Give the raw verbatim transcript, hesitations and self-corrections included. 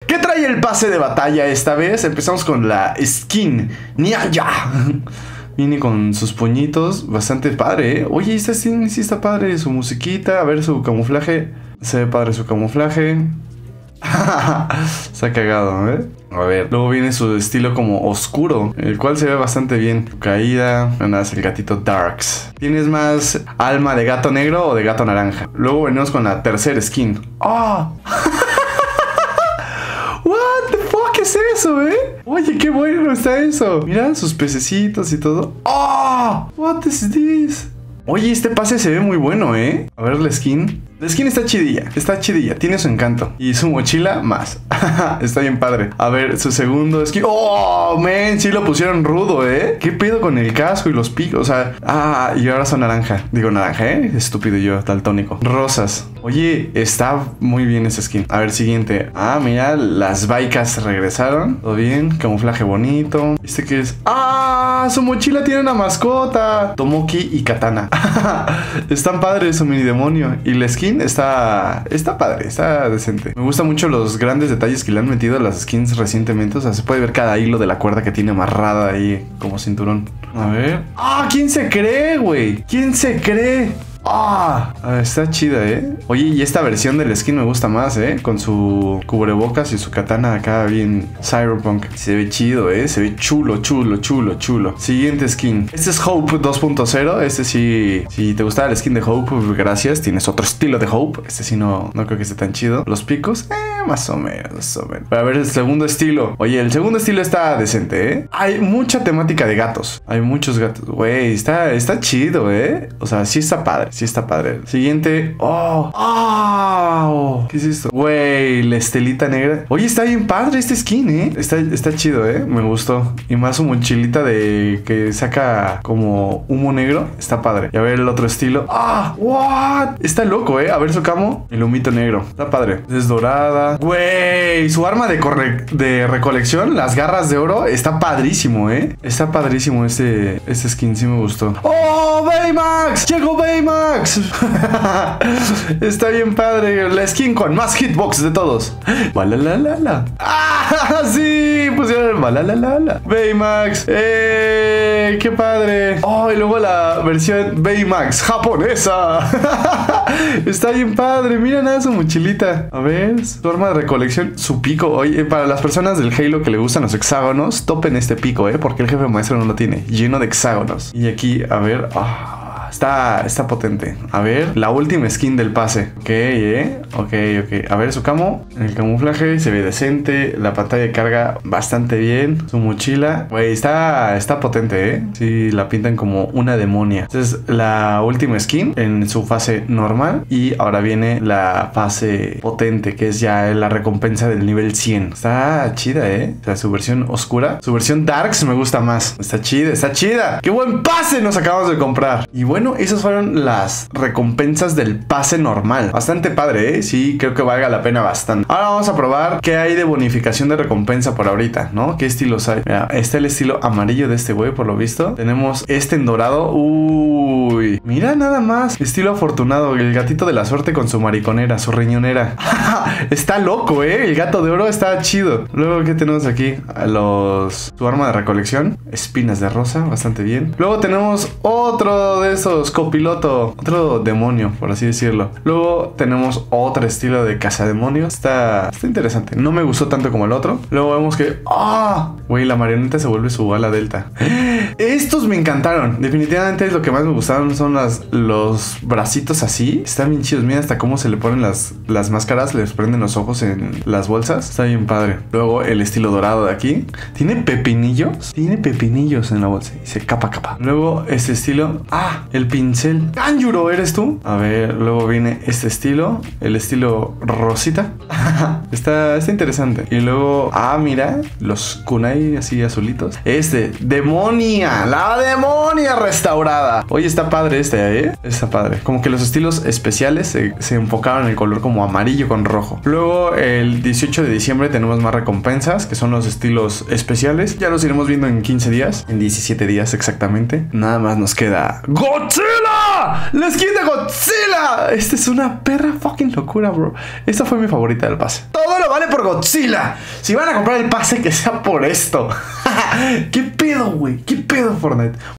¿Qué trae el pase de batalla esta vez? Empezamos con la skin Ninja. Viene con sus puñitos, bastante padre, ¿eh? Oye, esta skin sí está padre, su musiquita, a ver su camuflaje. Se ve padre su camuflaje. Se ha cagado, ¿eh? A ver, luego viene su estilo como oscuro, el cual se ve bastante bien. Su caída, nada, es el gatito Darks. ¿Tienes más alma de gato negro o de gato naranja? Luego venimos con la tercera skin. ¡Oh! What the fuck es eso, eh? Oye, qué bueno está eso. Mira sus pececitos y todo. ¡Oh! What is this? Oye, este pase se ve muy bueno, ¿eh? A ver la skin. La skin está chidilla, está chidilla, tiene su encanto. Y su mochila más. Está bien padre. A ver, su segundo skin. ¡Oh, man! Sí lo pusieron rudo, ¿eh? ¿Qué pedo con el casco y los picos? O sea, ah, y ahora son naranja. Digo naranja, ¿eh? Estúpido yo, daltónico. Rosas. Oye, está muy bien esa skin. A ver, siguiente. Ah, mira, las Baikas regresaron. Todo bien, camuflaje bonito. ¿Este qué es? ¡Ah! Su mochila tiene una mascota. Tomoki y Katana. Están padres su mini demonio. Y la skin está está padre, está decente. Me gustan mucho los grandes detalles que le han metido a las skins recientemente. O sea, se puede ver cada hilo de la cuerda que tiene amarrada ahí como cinturón. A ver. ¡Ah! ¿Quién se cree, güey? ¿Quién se cree? ¡Ah! Ah, está chida, ¿eh? Oye, y esta versión del skin me gusta más, ¿eh? Con su cubrebocas y su katana acá bien cyberpunk. Se ve chido, ¿eh? Se ve chulo, chulo, chulo, chulo. Siguiente skin. Este es Hope dos punto cero. Este sí... Si te gustaba el skin de Hope, gracias. Tienes otro estilo de Hope. Este sí no, no creo que esté tan chido. Los picos, eh, más o menos, más o menos. Para ver el segundo estilo. Oye, el segundo estilo está decente, ¿eh? Hay mucha temática de gatos. Hay muchos gatos. Güey, está, está chido, ¿eh? O sea, sí está padre. Sí está padre. Siguiente. Oh. Oh. ¿Qué es esto? Güey, la estelita negra. Oye, está bien padre este skin, ¿eh? Está, está chido, ¿eh? Me gustó. Y más su mochilita de que saca como humo negro. Está padre. Y a ver el otro estilo. Ah. What? Está loco, ¿eh? A ver su camo. El humito negro. Está padre. Es dorada. Güey. Su arma de, corre de recolección. Las garras de oro. Está padrísimo, ¿eh? Está padrísimo este, este skin. Sí me gustó. ¡Oh! Baymax. Llegó Baymax. Está bien padre. La skin con más hitbox de todos. Balalalala. ¡Ah! Sí, pusieron Balalalala. Baymax. ¡Eh! ¡Qué padre! Oh, y luego la versión Baymax japonesa. Está bien padre. Mira nada su mochilita. A ver, su arma de recolección. Su pico. Oye, para las personas del Halo que le gustan los hexágonos, topen este pico, ¿eh? Porque el jefe maestro no lo tiene. Lleno de hexágonos. Y aquí, a ver. Ah. Está, está potente. A ver, la última skin del pase. Ok, eh. Ok, ok. A ver, su camo. El camuflaje se ve decente. La pantalla de carga bastante bien. Su mochila. Güey, está, está potente, eh. Sí, la pintan como una demonia. Entonces, la última skin en su fase normal. Y ahora viene la fase potente, que es ya la recompensa del nivel cien. Está chida, eh. O sea, su versión oscura. Su versión Darks me gusta más. Está chida, está chida. ¡Qué buen pase nos acabamos de comprar! Y bueno, Bueno, esas fueron las recompensas del pase normal. Bastante padre, ¿eh? Sí, creo que valga la pena bastante. Ahora vamos a probar qué hay de bonificación de recompensa por ahorita, ¿no? ¿Qué estilos hay? Mira, está el estilo amarillo de este güey, por lo visto. Tenemos este en dorado. Uy, mira nada más. Estilo afortunado, el gatito de la suerte con su mariconera, su riñonera. Está loco, ¿eh? El gato de oro está chido. Luego, ¿qué tenemos aquí? Los... Su arma de recolección. Espinas de rosa, bastante bien. Luego tenemos otro de esos copiloto, otro demonio, por así decirlo. Luego tenemos otro estilo de cazademonios. Está, está interesante. No me gustó tanto como el otro. Luego vemos que... ¡Ah! Güey, la marioneta se vuelve su ala delta. Estos me encantaron. Definitivamente lo que más me gustaron son las, los bracitos así. Están bien chidos. Mira hasta cómo se le ponen las, las máscaras. Les prenden los ojos en las bolsas. Está bien padre. Luego el estilo dorado de aquí. Tiene pepinillos. Tiene pepinillos en la bolsa. Dice capa capa. Luego este estilo... ¡Ah! El pincel. Kanjuro, ¿eres tú? A ver, luego viene este estilo. El estilo rosita. está, está interesante. Y luego, ah, mira, los kunai así azulitos. Este, demonia. La demonia restaurada. Oye, está padre este, ¿eh? Está padre. Como que los estilos especiales se, se enfocaron en el color como amarillo con rojo. Luego, el dieciocho de diciembre tenemos más recompensas, que son los estilos especiales. Ya los iremos viendo en quince días. En diecisiete días exactamente. Nada más nos queda... ¡Got! ¡Godzilla! ¡La skin de Godzilla! Esta es una perra fucking locura, bro. Esta fue mi favorita del pase. Todo lo vale por Godzilla. Si van a comprar el pase, que sea por esto. ¿Qué pedo, güey? ¿Qué pedo, Fortnite?